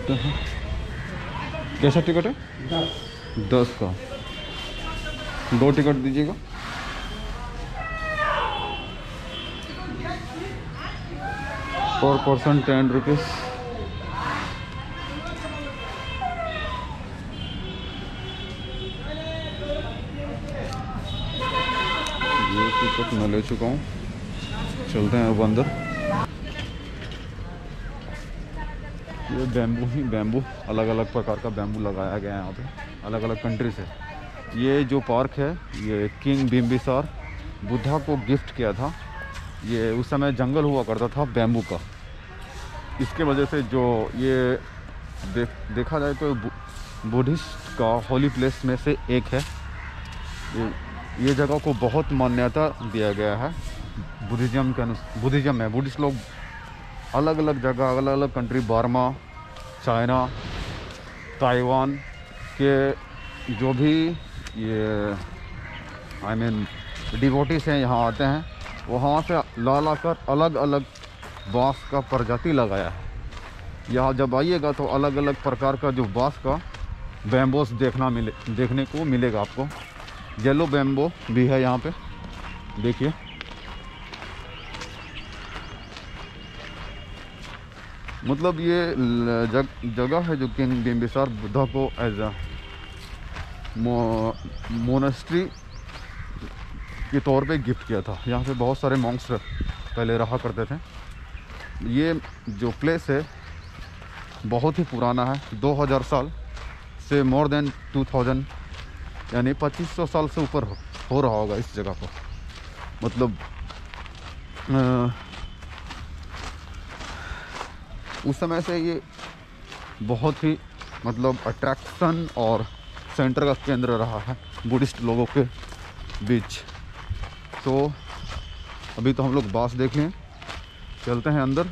देखते हैं कैसा टिकट है। 10 का 2 टिकट दीजिएगा। पर पर्सन 10 रुपीज़। ये टिकट मैं ले चुका हूँ। चलते हैं अब अंदर। ये बैम्बू ही बैम्बू, अलग अलग प्रकार का बैम्बू लगाया गया है यहाँ पे, अलग अलग कंट्री से। ये जो पार्क है ये किंग बिम्बिसार बुद्धा को गिफ्ट किया था। ये उस समय जंगल हुआ करता था बैम्बू का, इसके वजह से जो ये देखा जाए तो बुद्धिस्ट का होली प्लेस में से एक है। ये जगह को बहुत मान्यता दिया गया है बुद्धिज़्म के बुद्धिज़्म में बुद्धिस्ट लोग अलग अलग जगह, अलग अलग कंट्री, बर्मा, चाइना, ताइवान के जो भी ये डिवोटीज हैं यहाँ आते हैं, वहाँ से ला कर अलग अलग बाँस का प्रजाति लगाया है। यहाँ जब आइएगा तो अलग अलग प्रकार का जो बाँस का बैम्बोस देखने को मिलेगा आपको। येलो बैम्बो भी है यहाँ पे, देखिए। मतलब ये जगह है जो किंग बिम्बिसार बुद्धा को एज अ मोनेस्ट्री के तौर पे गिफ्ट किया था। यहाँ पे बहुत सारे मॉन्क्स पहले रहा करते थे। ये जो प्लेस है बहुत ही पुराना है, 2000 साल से मोर देन 2000 यानी 2500 साल से ऊपर हो रहा होगा इस जगह को। मतलब उस समय से ये बहुत ही मतलब अट्रैक्शन और सेंटर का केंद्र रहा है बुद्धिस्ट लोगों के बीच। तो अभी तो हम लोग बास देख लें, चलते हैं अंदर।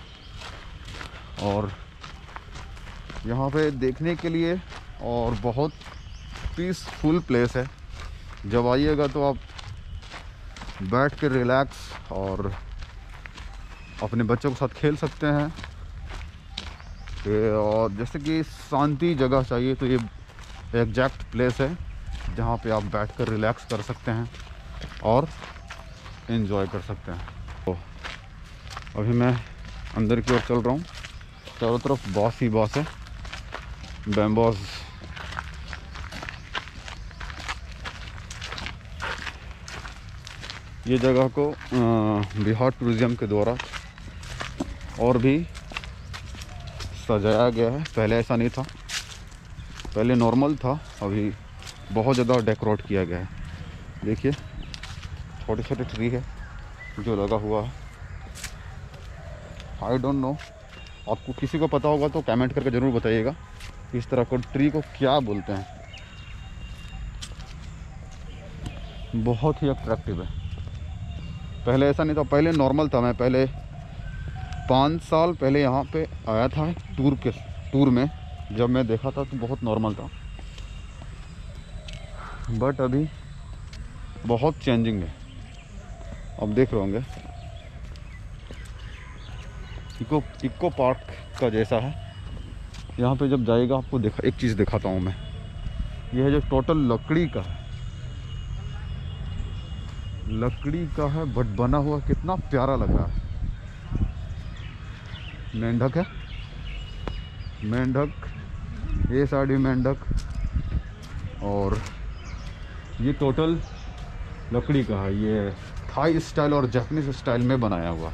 और यहाँ पे देखने के लिए और बहुत पीसफुल प्लेस है। जब आइएगा तो आप बैठ के रिलैक्स और अपने बच्चों के साथ खेल सकते हैं। और जैसे कि शांति जगह चाहिए तो ये एग्जैक्ट प्लेस है जहाँ पे आप बैठकर रिलैक्स कर सकते हैं और एंजॉय कर सकते हैं। तो अभी मैं अंदर की ओर चल रहा हूँ। चारों तरफ बाँस ही बाँस है, बैम्बोस। ये जगह को बिहार टूरिज्म के द्वारा और भी सजाया गया है। पहले ऐसा नहीं था, पहले नॉर्मल था, अभी बहुत ज़्यादा डेकोरेट किया गया है। देखिए छोटे छोटे ट्री है जो लगा हुआ है। आई डोंट नो, आपको किसी को पता होगा तो कमेंट करके ज़रूर बताइएगा इस तरह को ट्री को क्या बोलते हैं। बहुत ही अट्रैक्टिव है। पहले ऐसा नहीं था, पहले नॉर्मल था। मैं पहले 5 साल पहले यहाँ पे आया था टूर में, जब मैं देखा था तो बहुत नॉर्मल था। बट अभी बहुत चेंजिंग है, आप देख रहे होंगे। इको पार्क का जैसा है। यहाँ पे जब जाएगा आपको एक चीज़ दिखाता हूँ मैं। यह है जो टोटल लकड़ी का है, लकड़ी का है बट बना हुआ कितना प्यारा लग रहा है। मेंढक है, मेंढक, ये साइड भी मेंढक, और ये टोटल लकड़ी का है। ये थाई स्टाइल और जापानीज स्टाइल में बनाया हुआ,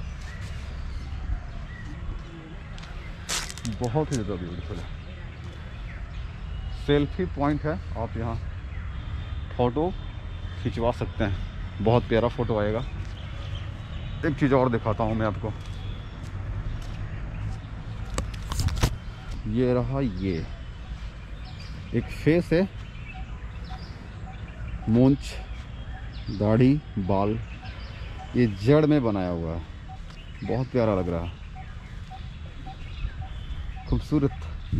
बहुत ही ज़्यादा ब्यूटीफुल है। सेल्फी पॉइंट है, आप यहाँ फ़ोटो खिंचवा सकते हैं, बहुत प्यारा फ़ोटो आएगा। एक चीज़ और दिखाता हूँ मैं आपको। ये रहा, ये एक फेस है, मूंछ, दाढ़ी, बाल, ये जड़ में बनाया हुआ है। बहुत प्यारा लग रहा है, खूबसूरत,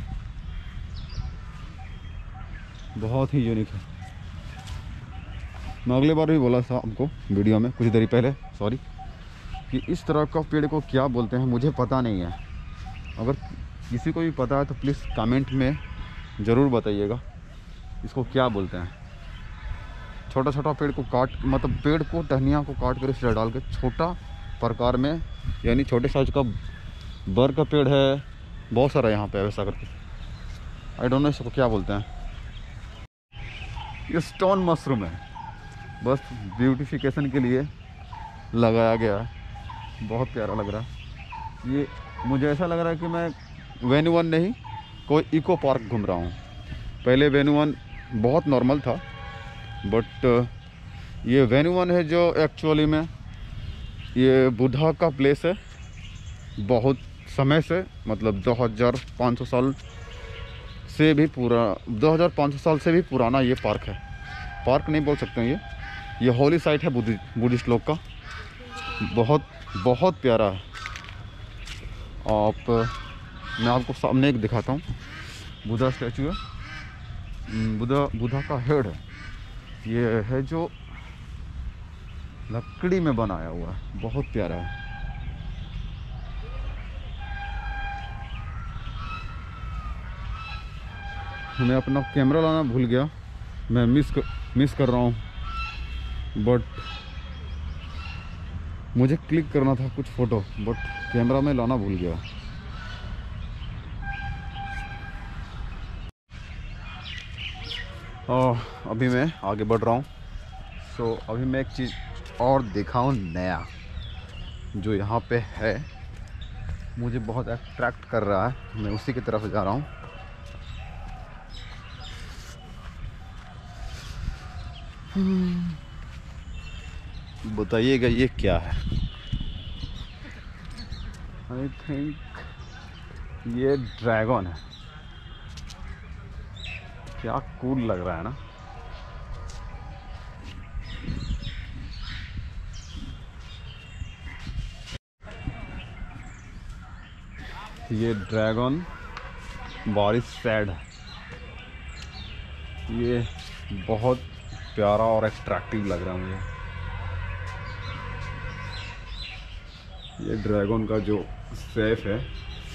बहुत ही यूनिक है। मैं अगले बार भी बोला था आपको वीडियो में कुछ देर पहले, सॉरी, कि इस तरह का पेड़ को क्या बोलते हैं मुझे पता नहीं है। अगर किसी को भी पता है तो प्लीज़ कमेंट में ज़रूर बताइएगा इसको क्या बोलते हैं। छोटा छोटा पेड़ को काट, मतलब पेड़ को टहनिया को काट कर इसमें डाल के छोटा प्रकार में, यानी छोटे साइज का बर का पेड़ है, बहुत सारा यहाँ पे वैसा करके। आई डोंट नो इसको क्या बोलते हैं। ये स्टोन मशरूम है, बस ब्यूटिफिकेशन के लिए लगाया गया है। बहुत प्यारा लग रहा है। ये मुझे ऐसा लग रहा है कि मैं वेन्यू वन नहीं, कोई इको पार्क घूम रहा हूँ। पहले वेन्यू वन बहुत नॉर्मल था, बट ये वेन्यू वन है जो एक्चुअली में ये बुद्धा का प्लेस है। बहुत समय से, मतलब 2500 साल से भी 2500 साल से भी पुराना ये पार्क है। पार्क नहीं बोल सकते हैं, ये होली साइट है बुद्धिस्ट लोग का। बहुत बहुत प्यारा है। मैं आपको सामने एक दिखाता हूँ। बुद्धा स्टैचू है, बुद्धा का हेड है। ये है जो लकड़ी में बनाया हुआ है, बहुत प्यारा है। मैं अपना कैमरा लाना भूल गया, मैं मिस कर रहा हूँ, बट मुझे क्लिक करना था कुछ फ़ोटो, बट कैमरा में लाना भूल गया। और अभी मैं आगे बढ़ रहा हूँ। सो अभी मैं एक चीज़ और देखा हूँ नया, जो यहाँ पे है, मुझे बहुत अट्रैक्ट कर रहा है। मैं उसी की तरफ जा रहा हूँ। बताइएगा ये क्या है। आई थिंक ये ड्रैगन है। क्या कूल लग रहा है ना। ये ड्रैगन बारिश सैड है। ये बहुत प्यारा और अट्रैक्टिव लग रहा है मुझे। ये ड्रैगन का जो सेफ है,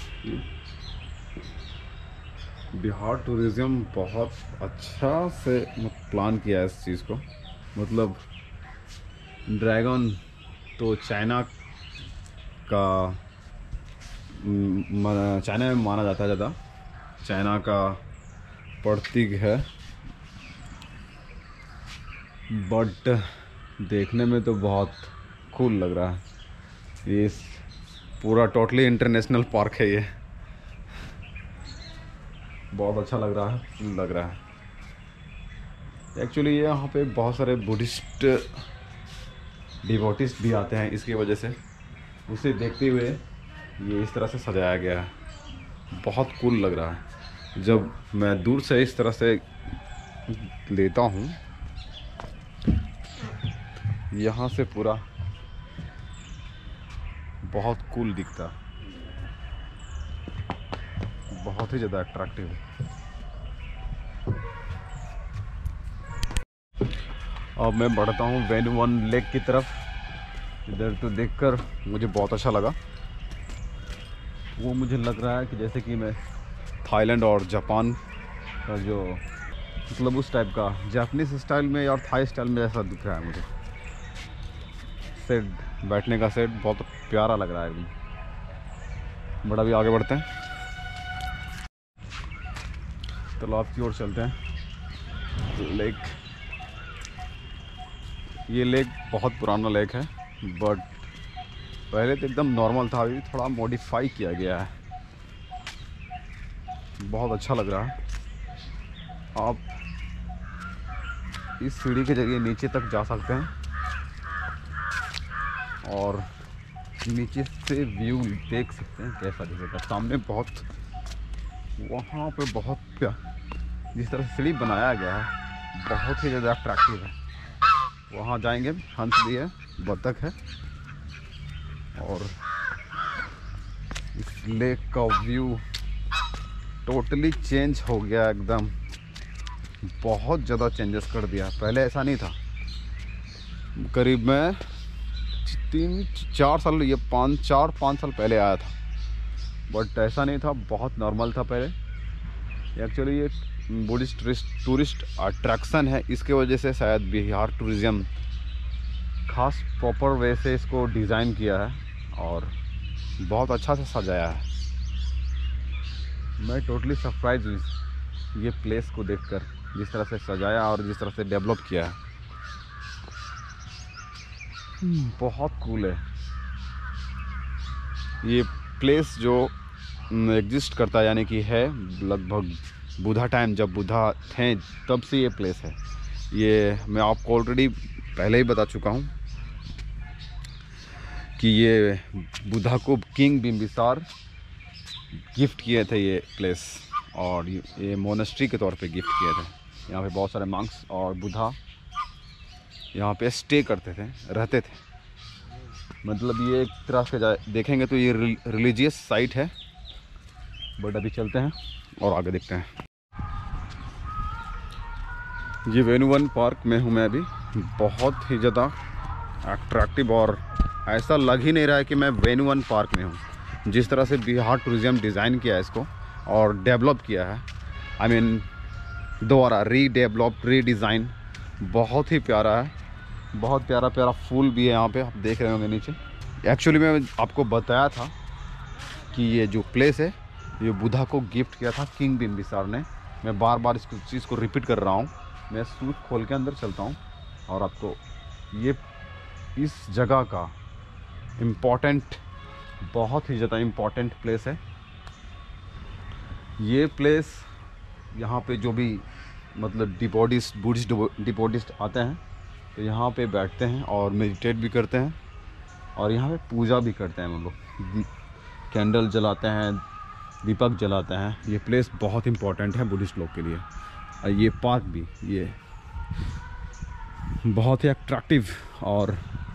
बिहार टूरिज्म बहुत अच्छा से प्लान किया है इस चीज़ को। मतलब ड्रैगन तो चाइना में माना जाता है ज़्यादा, चाइना का प्रतीक है, बट देखने में तो बहुत कूल लग रहा है। ये पूरा टोटली इंटरनेशनल पार्क है। ये बहुत अच्छा लग रहा है, कूल लग रहा है। एक्चुअली ये यहाँ पे बहुत सारे बुद्धिस्ट डिवोटिस्ट भी आते हैं, इसकी वजह से उसे देखते हुए ये इस तरह से सजाया गया है। बहुत कूल लग रहा है। जब मैं दूर से इस तरह से लेता हूँ, यहाँ से पूरा बहुत कूल दिखता, बहुत ही ज़्यादा अट्रैक्टिव है। अब मैं बढ़ता हूँ वेन्यू वन लेक की तरफ। इधर तो देखकर मुझे बहुत अच्छा लगा। वो मुझे लग रहा है कि जैसे कि मैं थाईलैंड और जापान का जो, मतलब उस टाइप का जापानीज स्टाइल में और थाई स्टाइल में ऐसा दिख रहा है मुझे। सेट, बैठने का सेट बहुत प्यारा लग रहा है एकदम। बड़ा भी आगे बढ़ते हैं, तालाब की ओर चलते हैं। लेक, ये लेक बहुत पुराना लेक है, बट पहले तो एकदम नॉर्मल था, अभी थोड़ा मॉडिफाई किया गया है। बहुत अच्छा लग रहा है। आप इस सीढ़ी के जरिए नीचे तक जा सकते हैं और नीचे से व्यू देख सकते हैं कैसा दिखेगा। सामने बहुत, वहाँ पे बहुत जिस तरह से सीढ़ी बनाया गया है, बहुत ही ज़्यादा अट्रैक्टिव है। वहाँ जाएंगे, हंस भी है, बतख है, और इस लेक का व्यू टोटली चेंज हो गया एकदम। बहुत ज़्यादा चेंजेस कर दिया। पहले ऐसा नहीं था। करीब मैं 3-4 साल, ये 5 साल पहले आया था, बट ऐसा नहीं था, बहुत नॉर्मल था पहले। एक्चुअली ये बुद्धिस्ट टूरिस्ट अट्रैक्शन है, इसके वजह से शायद बिहार टूरिज़्म खास प्रॉपर वे से इसको डिज़ाइन किया है और बहुत अच्छा से सजाया है। मैं टोटली सरप्राइज हुई ये प्लेस को देखकर, जिस तरह से सजाया और जिस तरह से डेवलप किया है। बहुत कूल है ये प्लेस जो एग्जिस्ट करता है, यानी कि है लगभग बुद्धा टाइम, जब बुद्धा थे तब से ये प्लेस है। ये मैं आपको ऑलरेडी पहले ही बता चुका हूँ कि ये बुद्धा को किंग बिम्बिसार गिफ्ट किए थे ये प्लेस, और ये मोनेस्ट्री के तौर पे गिफ्ट किए थे। यहाँ पे बहुत सारे मंक्स और बुद्धा यहाँ पे स्टे करते थे, रहते थे। मतलब ये एक तरह से देखेंगे तो ये रिलीजियस साइट है। बट अभी चलते हैं और आगे देखते हैं। ये वेनुवन पार्क में हूँ मैं अभी। बहुत ही ज़्यादा अट्रैक्टिव, और ऐसा लग ही नहीं रहा है कि मैं वेनुवन पार्क में हूँ। जिस तरह से बिहार टूरिज़्म डिज़ाइन किया है इसको और डेवलप किया है, आई मीन दोबारा रीडेवलप रीडिज़ाइन, बहुत ही प्यारा है। बहुत प्यारा प्यारा फूल भी है यहाँ पे, आप देख रहे होंगे नीचे। एक्चुअली मैं आपको बताया था कि ये जो प्लेस है ये बुद्धा को गिफ्ट किया था किंग बिम्बिसार ने। मैं बार बार इस चीज़ को रिपीट कर रहा हूँ। मैं सूट खोल के अंदर चलता हूँ और आपको ये इस जगह का इम्पोर्टेंट, बहुत ही ज़्यादा इम्पोर्टेंट प्लेस है ये प्लेस। यहाँ पे जो भी मतलब बुद्धिस्ट डिपोटिस्ट आते हैं तो यहाँ पे बैठते हैं और मेडिटेट भी करते हैं, और यहाँ पे पूजा भी करते हैं। हम लोग कैंडल जलाते हैं, दीपक जलाते हैं। ये प्लेस बहुत इम्पोर्टेंट है बुद्धिस्ट लोग के लिए। और ये पार्क भी ये बहुत ही अट्रैक्टिव और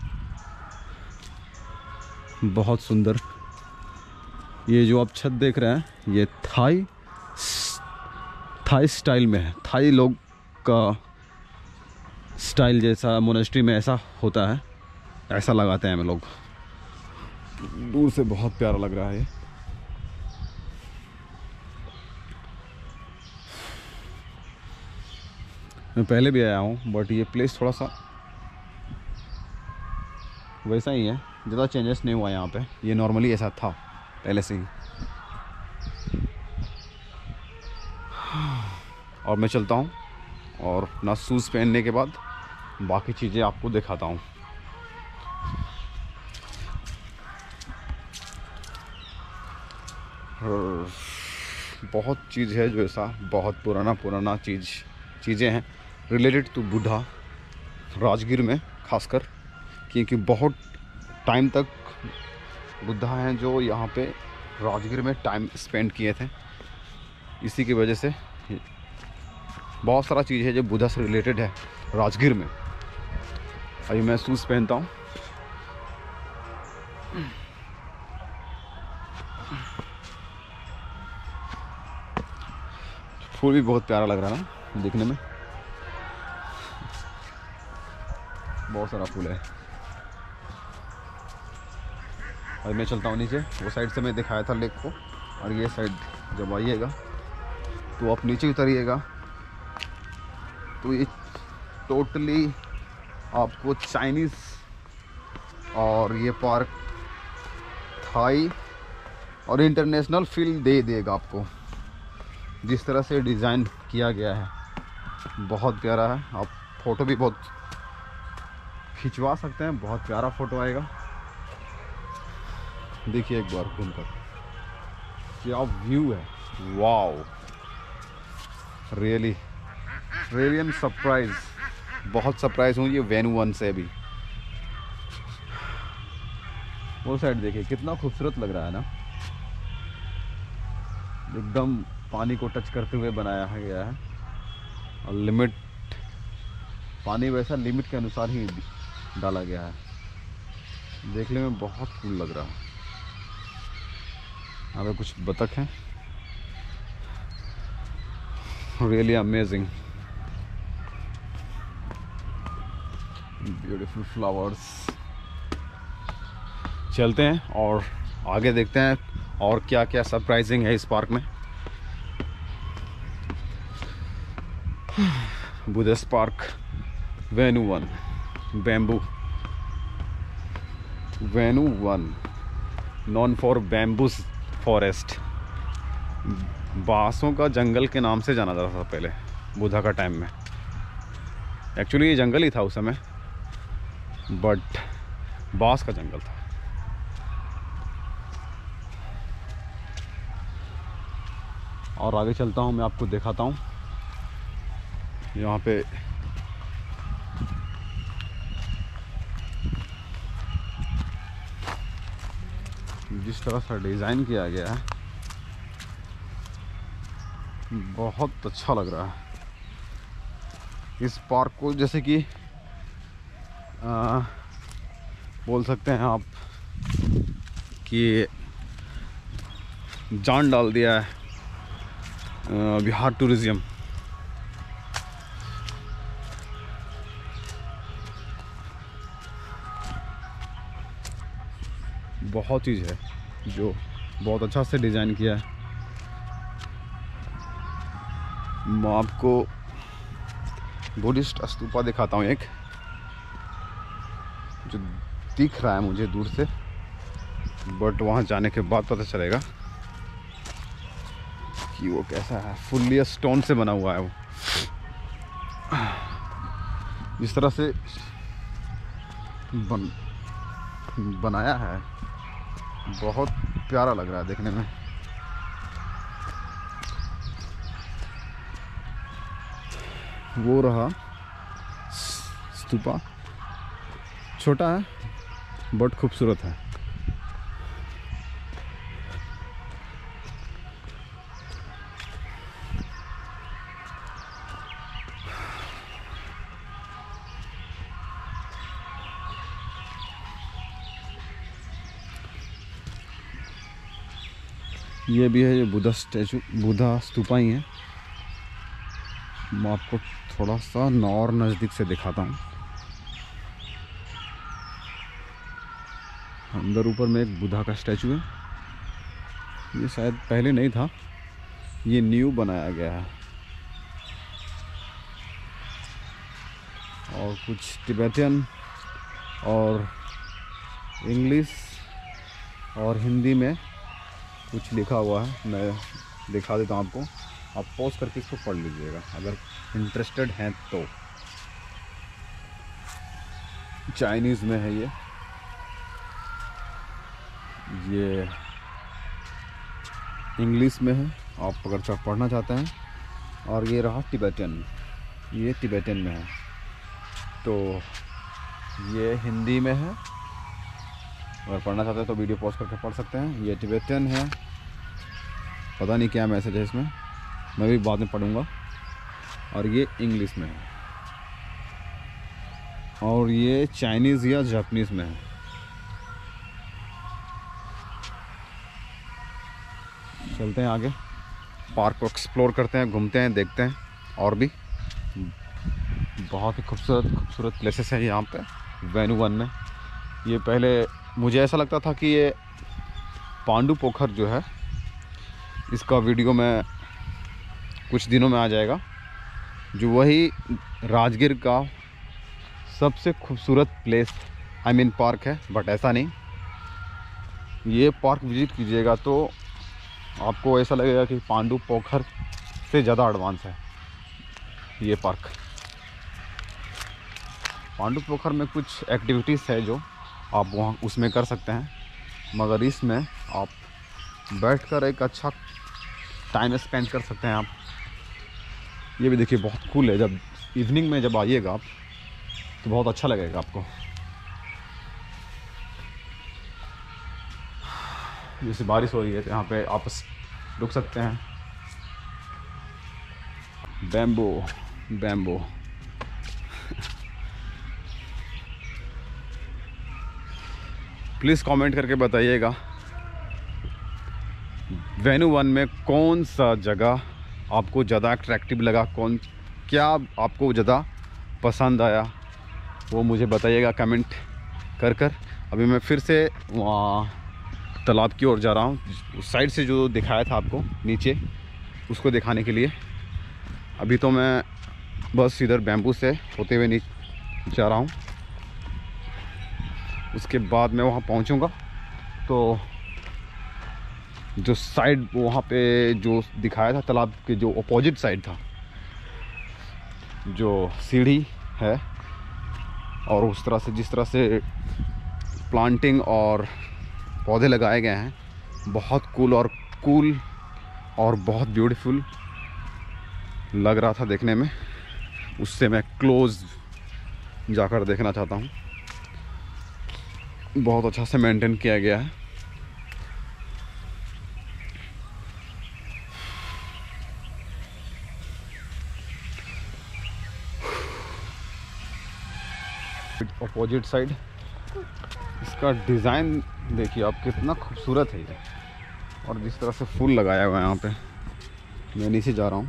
बहुत सुंदर। ये जो आप छत देख रहे हैं ये थाई स्टाइल में है। थाई लोग का स्टाइल जैसा मोनेस्ट्री में ऐसा होता है, ऐसा लगाते हैं हम लोग। दूर से बहुत प्यारा लग रहा है ये। मैं पहले भी आया हूँ बट ये प्लेस थोड़ा सा वैसा ही है, ज़्यादा चेंजेस नहीं हुआ यहाँ पे। ये नॉर्मली ऐसा था पहले से ही। और मैं चलता हूँ और अपना शूज़ पहनने के बाद बाकी चीज़ें आपको दिखाता हूँ। बहुत चीज़ है जो ऐसा बहुत पुराना चीज़ें हैं रिलेटेड टू बुद्धा, राजगीर में खासकर, क्योंकि बहुत टाइम तक बुद्धा हैं जो यहाँ पे राजगीर में टाइम स्पेंड किए थे। इसी की वजह से बहुत सारा चीज़ है जो बुद्धा से रिलेटेड है राजगीर में। अभी मैं शूज़ पहनता हूँ। फूल भी बहुत प्यारा लग रहा है ना देखने में, बहुत सारा फूल है। और मैं चलता हूँ नीचे। वो साइड से मैं दिखाया था लेक को, और ये साइड जब आइएगा तो आप नीचे उतरिएगा तो ये टोटली आपको चाइनीज़ और ये पार्क थाई और इंटरनेशनल फील दे देगा आपको। जिस तरह से डिज़ाइन किया गया है बहुत प्यारा है। आप फ़ोटो भी बहुत खिंचवा सकते हैं, बहुत प्यारा फ़ोटो आएगा। देखिए एक बार घूमकर क्या व्यू है, wow, really I am surprise. बहुत सरप्राइज हूँ ये वेनुवन से भी। वो साइड देखिए कितना खूबसूरत लग रहा है ना, एकदम पानी को टच करते हुए बनाया गया है। और लिमिट पानी वैसा लिमिट के अनुसार ही डाला गया है। देखने में बहुत कूल लग रहा है। यहाँ पे कुछ बतख हैं, रियली अमेजिंग, ब्यूटीफुल फ्लावर्स। चलते हैं और आगे देखते हैं और क्या क्या सरप्राइजिंग है इस पार्क में। Buddhist park Venuvan bamboo, Venuvan known for bamboos forest. बांसों का जंगल के नाम से जाना जाता था पहले बुद्धा का टाइम में। एक्चुअली ये जंगल ही था उस समय, बट बांस का जंगल था। और आगे चलता हूँ, मैं आपको दिखाता हूँ यहाँ पे जिस तरह से डिज़ाइन किया गया है बहुत अच्छा लग रहा है। इस पार्क को जैसे कि बोल सकते हैं आप कि जान डाल दिया है बिहार टूरिज्म। बहुत चीज़ है जो बहुत अच्छा से डिज़ाइन किया है। मैं आपको बुद्धिस्ट स्तूपा दिखाता हूँ एक, जो दिख रहा है मुझे दूर से, बट वहाँ जाने के बाद पता चलेगा कि वो कैसा है। फुल्ली स्टोन से बना हुआ है वो। इस तरह से बनाया है, बहुत प्यारा लग रहा है देखने में। वो रहा स्तूपा, छोटा है बट खूबसूरत है। ये भी है, ये बुद्धा स्टैचू, बुद्धा स्तूपा ही है। मैं आपको थोड़ा सा और नज़दीक से दिखाता हूँ। अंदर ऊपर में एक बुद्धा का स्टैचू है। ये शायद पहले नहीं था, ये न्यू बनाया गया है। और कुछ तिब्बतियन और इंग्लिश और हिंदी में कुछ लिखा हुआ है। मैं दिखा देता हूँ आपको, आप पॉज करके इसको पढ़ लीजिएगा अगर इंटरेस्टेड हैं तो। चाइनीज़ में है ये इंग्लिश में है आप अगर सब पढ़ना चाहते हैं, और ये रहा तिब्बतियन, ये तिब्बतियन में है। तो ये हिंदी में है, अगर पढ़ना चाहते हैं तो वीडियो पॉज करके पढ़ सकते हैं। ये तिब्बतियन है, पता नहीं क्या मैसेज है इसमें, मैं भी बाद में पढ़ूंगा। और ये इंग्लिश में है, और ये चाइनीज़ या जापानीज़ में है। चलते हैं आगे, पार्क को एक्सप्लोर करते हैं, घूमते हैं, देखते हैं। और भी बहुत ही खूबसूरत प्लेसेस हैं यहाँ पे वेन्यू वन में। ये पहले मुझे ऐसा लगता था कि ये पांडु पोखर जो है, इसका वीडियो में कुछ दिनों में आ जाएगा, जो वही राजगीर का सबसे खूबसूरत प्लेस पार्क है। बट ऐसा नहीं, ये पार्क विजिट कीजिएगा तो आपको ऐसा लगेगा कि पांडु पोखर से ज़्यादा एडवांस है ये पार्क। पांडु पोखर में कुछ एक्टिविटीज़ है जो आप वहाँ उसमें कर सकते हैं, मगर इसमें आप बैठकर एक अच्छा टाइम स्पेंड कर सकते हैं आप। ये भी देखिए बहुत कूल है, जब इवनिंग में जब आइएगा आप तो बहुत अच्छा लगेगा आपको। जैसे बारिश हो रही है तो यहाँ पे आप रुक सकते हैं। बैम्बो प्लीज़ कमेंट करके बताइएगा वेन्यू वन में कौन सा जगह आपको ज़्यादा अट्रैक्टिव लगा, क्या आपको ज़्यादा पसंद आया, वो मुझे बताइएगा कमेंट कर। अभी मैं फिर से वहाँ तालाब की ओर जा रहा हूँ, उस साइड से जो दिखाया था आपको नीचे, उसको दिखाने के लिए। अभी तो मैं बस इधर बैम्बू से होते हुए नीचे जा रहा हूँ। उसके बाद मैं वहाँ पहुँचूँगा तो जो साइड वहाँ पे जो दिखाया था तालाब के जो अपोजिट साइड था, जो सीढ़ी है और उस तरह से जिस तरह से प्लांटिंग और पौधे लगाए गए हैं, बहुत कूल और बहुत ब्यूटीफुल लग रहा था देखने में। उससे मैं क्लोज जाकर देखना चाहता हूँ। बहुत अच्छा से मेंटेन किया गया है। अपोजिट साइड इसका डिज़ाइन देखिए आप, कितना खूबसूरत है ये। और जिस तरह से फूल लगाया हुआ है यहाँ पे, मैं नीचे जा रहा हूँ।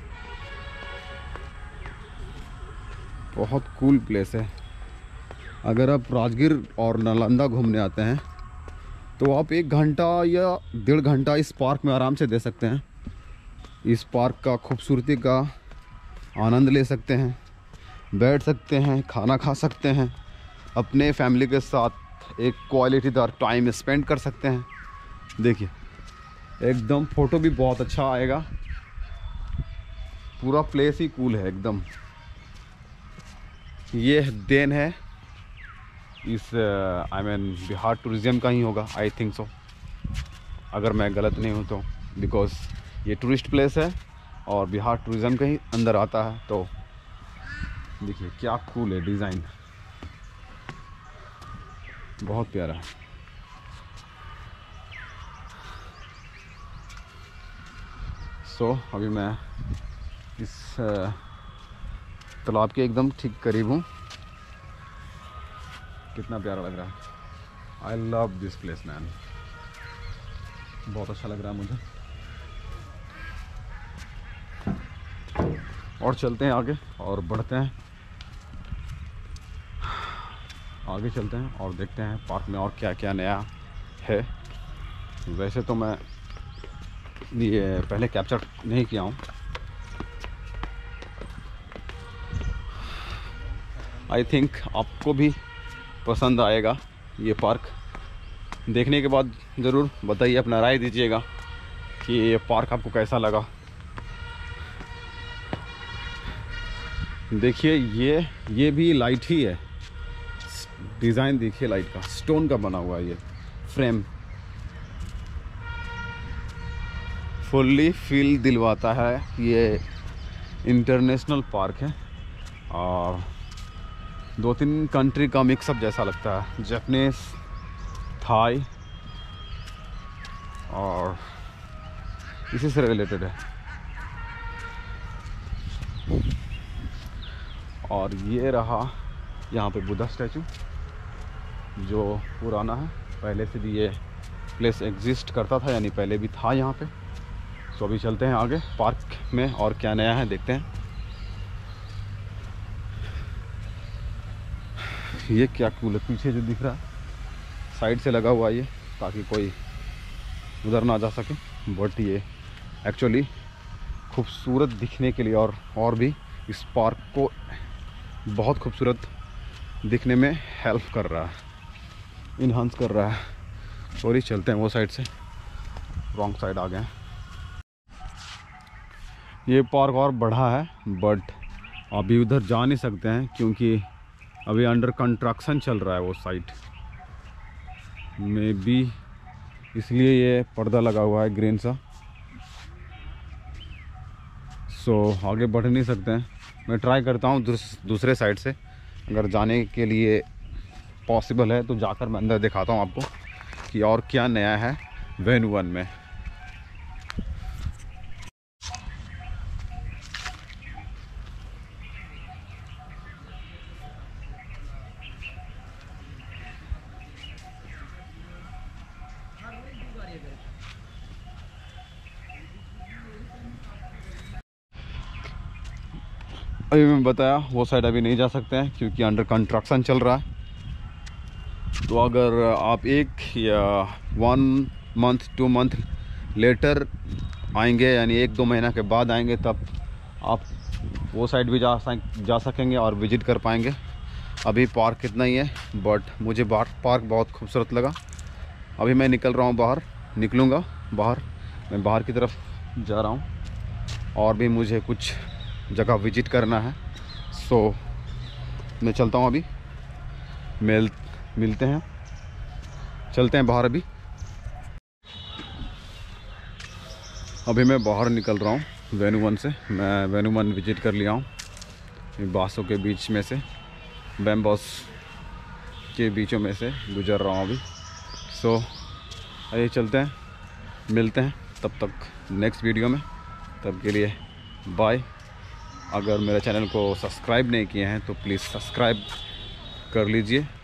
बहुत कूल प्लेस है। अगर आप राजगीर और नालंदा घूमने आते हैं तो आप 1 घंटा या 1.5 घंटा इस पार्क में आराम से दे सकते हैं। इस पार्क का खूबसूरती का आनंद ले सकते हैं, बैठ सकते हैं, खाना खा सकते हैं, अपने फैमिली के साथ एक क्वालिटीदार टाइम स्पेंड कर सकते हैं। देखिए एकदम फ़ोटो भी बहुत अच्छा आएगा। पूरा प्लेस ही कूल है एकदम। ये देन है इस बिहार टूरिज़्म का ही होगा, आई थिंक सो, अगर मैं गलत नहीं हूँ तो, बिकॉज़ ये टूरिस्ट प्लेस है और बिहार टूरिज़्म के ही अंदर आता है। तो देखिए क्या कूल है डिज़ाइन, बहुत प्यारा है। अभी मैं इस तालाब के एकदम ठीक करीब हूँ। कितना प्यारा लग रहा है। I love this place man, बहुत अच्छा लग रहा है मुझे। और चलते हैं आगे और बढ़ते हैं, आगे चलते हैं और देखते हैं पार्क में और क्या क्या नया है। वैसे तो मैं ये पहले कैप्चर नहीं किया हूँ। आई थिंक आपको भी पसंद आएगा ये पार्क। देखने के बाद ज़रूर बताइए, अपना राय दीजिएगा कि ये पार्क आपको कैसा लगा। देखिए ये भी लाइट ही है। डिज़ाइन देखिए लाइट का, स्टोन का बना हुआ है ये फ्रेम। फुल्ली फील दिलवाता है। ये इंटरनेशनल पार्क है और 2-3 कंट्री का मिक्सअप जैसा लगता है, जापानीज, थाई और इसी से रिलेटेड है। और ये रहा यहाँ पे बुद्धा स्टैचू, जो पुराना है, पहले से भी ये प्लेस एग्जिस्ट करता था, यानी पहले भी था यहाँ पे। सो अभी चलते हैं आगे पार्क में और क्या नया है देखते हैं। ये क्या कूल है, पीछे जो दिख रहा है साइड से लगा हुआ है ये, ताकि कोई उधर ना जा सके। बट ये एक्चुअली खूबसूरत दिखने के लिए और भी इस पार्क को बहुत खूबसूरत दिखने में हेल्प कर रहा है, इन्हांस कर रहा है। सॉरी, चलते हैं वो साइड से, रॉन्ग साइड आ गए। ये पार्क और बड़ा है बट अभी उधर जा नहीं सकते हैं क्योंकि अभी अंडर कंस्ट्रक्शन चल रहा है वो साइट में भी, इसलिए ये पर्दा लगा हुआ है ग्रीन सा। आगे बढ़ नहीं सकते हैं। मैं ट्राई करता हूँ दूसरे साइड से, अगर जाने के लिए पॉसिबल है तो जाकर मैं अंदर दिखाता हूँ आपको कि और क्या नया है वेन्यू 1 में। अभी मैं बताया वो साइड अभी नहीं जा सकते हैं क्योंकि अंडर कंस्ट्रक्शन चल रहा है। तो अगर आप 1 या 1 मंथ 2 मंथ लेटर आएंगे, यानी 1-2 महीना के बाद आएंगे, तब आप वो साइड भी जा सकेंगे और विज़िट कर पाएंगे। अभी पार्क इतना ही है, बट मुझे पार्क बहुत खूबसूरत लगा। अभी मैं निकल रहा हूँ बाहर, निकलूँगा बाहर, मैं बाहर की तरफ जा रहा हूँ और भी मुझे कुछ जगह विज़िट करना है। सो मैं चलता हूँ, अभी मिलते हैं, चलते हैं बाहर। अभी मैं बाहर निकल रहा हूँ वेन्यू वन से। मैं वेन्यू वन विज़िट कर लिया हूँ। बासों के बीच में से, बैम्बॉस के बीचों में से गुजर रहा हूँ अभी। सो आइए चलते हैं, मिलते हैं तब तक नेक्स्ट वीडियो में। तब के लिए बाय। अगर मेरे चैनल को सब्सक्राइब नहीं किए हैं तो प्लीज़ सब्सक्राइब कर लीजिए।